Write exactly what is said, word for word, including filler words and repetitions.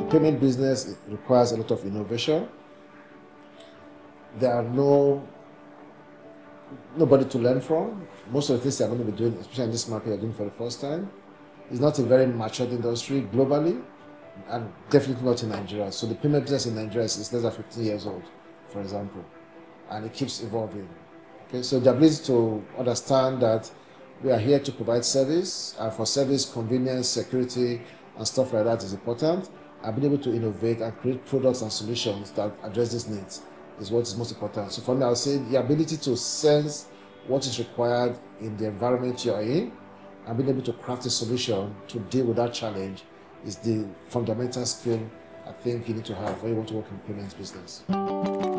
payment business, it requires a lot of innovation. There are no nobody to learn from. Most of the things they're going to be doing, especially in this market, they're doing for the first time. It's not a very matured industry globally, and definitely not in Nigeria. So the payment business in Nigeria is less than fifteen years old, for example, and it keeps evolving. Okay, so the ability to understand that we are here to provide service, and for service, convenience, security, and stuff like that is important. And being able to innovate and create products and solutions that address these needs is what is most important. So for me, I would say the ability to sense what is required in the environment you are in and being able to craft a solution to deal with that challenge is the fundamental skill I think you need to have when you want to work in the payments business.